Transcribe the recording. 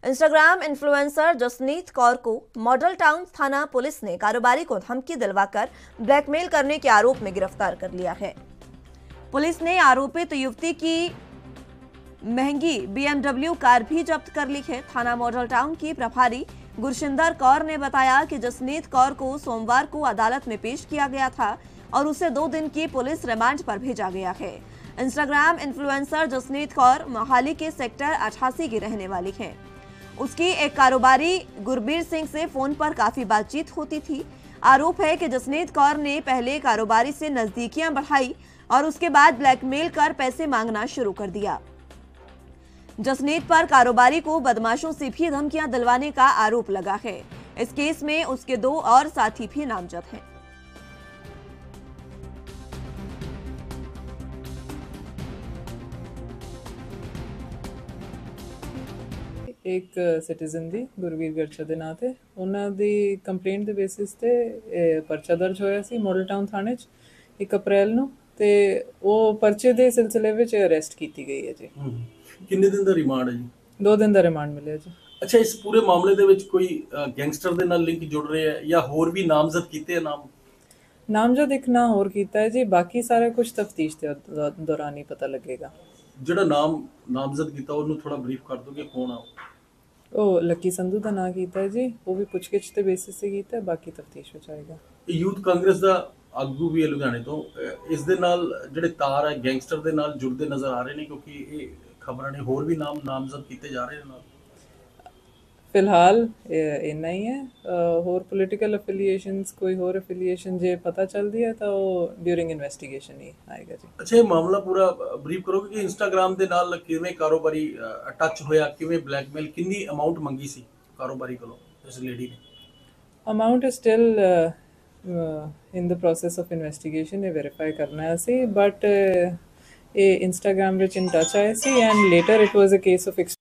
Instagram influencer Jasneet Kaur को model town थाना police ने कारोबारी को धमकी दिलवाकर ब्लैकमेल करने के आरोप में गिरफ्तार कर लिया है। पुलिस ने आरोपित युवती की महंगी BMW कार भी जब्त कर ली है। थाना मॉडल टाउन की प्रभारी गुरशिंदर कौर ने बताया कि जसनीत कौर को सोमवार को अदालत में पेश किया गया था और उसे 2 दिन की पुलिस रिमांड पर भेजा गया है। इंस्टाग्राम इन्फ्लुएंसर जसनीत कौर मोहाली के सेक्टर 88 की रहने वाली है। उसकी एक कारोबारी गुरबीर सिंह से फोन पर काफी बातचीत होती थी। आरोप है कि जसनीत कौर ने पहले कारोबारी से नजदीकियां बढ़ाई और उसके बाद ब्लैकमेल कर पैसे मांगना शुरू कर दिया। जसनीत पर कारोबारी को बदमाशों से भी धमकियां दिलवाने का आरोप लगा है। इस केस में उसके 2 और साथी भी नामजद हैं। एक सिटीजन दी गुरवीर गर्चा ਦੇ ਨਾਂ ਤੇ ਉਹਨਾਂ ਦੀ ਕੰਪਲੇਂਟ ਦੇ ਬੇਸਿਸ ਤੇ ਪਰਚਾ ਦਰਜ ਹੋਇਆ ਸੀ ਮਾਡਲ ਟਾਊਨ ਥਾਣੇ 'ਚ 1 ਅਪ੍ਰੈਲ ਨੂੰ ਤੇ ਉਹ ਪਰਚੇ ਦੇ ਸਿਲਸਿਲੇ ਵਿੱਚ ਅਰੈਸਟ ਕੀਤੀ ਗਈ ਹੈ ਜੀ। ਕਿੰਨੇ ਦਿਨ ਦਾ ਰਿਮਾਂਡ ਹੈ ਜੀ? 2 ਦਿਨ ਦਾ ਰਿਮਾਂਡ ਮਿਲਿਆ ਜੀ। ਅੱਛਾ, ਇਸ ਪੂਰੇ ਮਾਮਲੇ ਦੇ ਵਿੱਚ ਕੋਈ ਗੈਂਗਸਟਰ ਦੇ ਨਾਲ ਲਿੰਕ ਜੁੜ ਰਿਹਾ ਹੈ ਜਾਂ ਹੋਰ ਵੀ ਨਾਮਜ਼ਦ ਕੀਤੇ ਆ ਨਾਮਜ਼ਦ ਇੱਕ ਨਾਂ ਹੋਰ ਕੀਤਾ ਹੈ ਜੀ। ਬਾਕੀ ਸਾਰਾ ਕੁਝ ਤਫਤੀਸ਼ ਦੇ ਦੌਰਾਨ ਹੀ ਪਤਾ ਲੱਗੇਗਾ। ਜਿਹੜਾ ਨਾਮਜ਼ਦ ਕੀਤਾ ਉਹਨੂੰ ਥੋੜਾ ਬਰੀਫ ਕਰ ਦੋਗੇ ਕੌਣ ਆ ਉਹ ਲੱਕੀ ਸੰਧੂ ਦਾ ਨਾਂ ਕੀਤਾ ਹੈ ਜੀ। ਉਹ ਵੀ ਪੁੱਛਗਿੱਛ ਦੇ ਬੇਸਿਸ ਤੇ ਕੀਤਾ, ਬਾਕੀ ਤਫਤੀਸ਼ ਵਿੱਚ ਆਏਗਾ। ਯੂਥ ਕਾਂਗਰਸ ਦਾ ਆਗੂ ਵੀ ਹੈ ਲੁਧਿਆਣੇ ਤੋਂ, ਇਸ ਦੇ ਨਾਲ ਜਿਹੜੇ ਤਾਰ ਹੈ ਗੈਂਗਸਟਰ ਦੇ ਨਾਲ ਜੁੜਦੇ ਨਜ਼ਰ ਆ ਰਹੇ ਨੇ ਕਿਉਂਕਿ ਇਹ ਖਬਰਾਂ ਨੇ ਹੋਰ ਵੀ ਨਾਮਜ਼ਦ ਕੀਤੇ ਜਾ ਰਹੇ ਨੇ ਨਾਲ। फिलहाल इन्ना ही है। होर पोलिटिकल एफिलिएशंस कोई होर एफिलिएशन जे पता चलती है तो ड्यूरिंग इन्वेस्टिगेशन ही आएगा जी। अच्छा, ये मामला पूरा ब्रीफ करोगे कि इंस्टाग्राम ਦੇ ਨਾਲ ਕਿਵੇਂ ਕਾਰੋਬਾਰੀ ਟੱਚ ਹੋਇਆ, ਕਿਵੇਂ ਬਲੈਕਮੇਲ, ਕਿੰਨੀ ਅਮਾਉਂਟ ਮੰਗੀ ਸੀ ਕਾਰੋਬਾਰੀ ਕੋਲੋਂ ਇਸ ਲੇਡੀ ਨੇ? Amount is still in the process of investigation ये वेरीफाई करना है सी, बट ये इंस्टाग्राम विच इन टच आए सी and later it was a case of